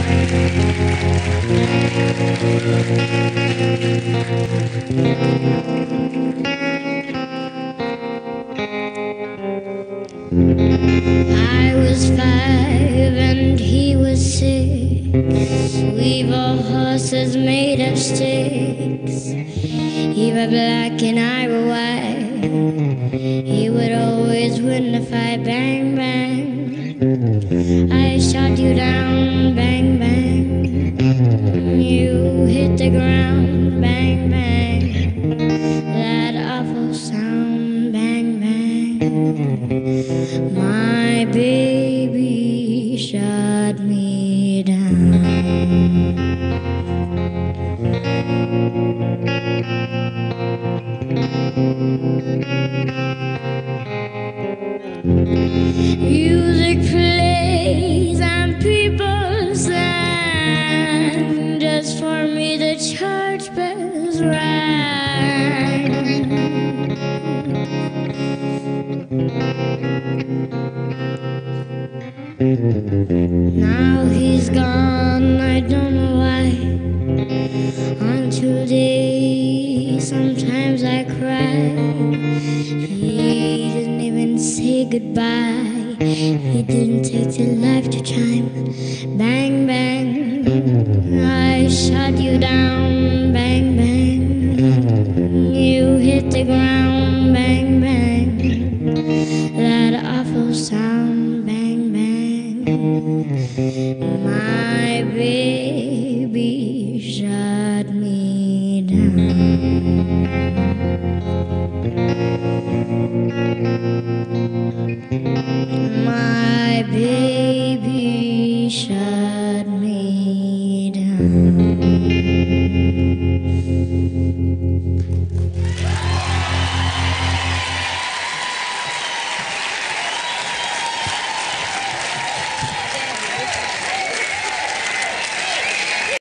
I was 5 and he was 6. We were horses made of sticks. He were black and I were white. He would always win the fight. Bang, bang, I shot you down. Bang, bang, you hit the ground. Bang, bang, that awful sound. Bang, bang, my baby shot me down. Music plays and people stand. Just for me the church bells rang. Now he's gone, I don't know why. Until today, sometimes I cry. He didn't even say goodbye. He didn't take the life to chime. Bang, bang, I shot you down. Bang, bang, you hit the ground. Bang, bang, that awful sound. Bang, bang, my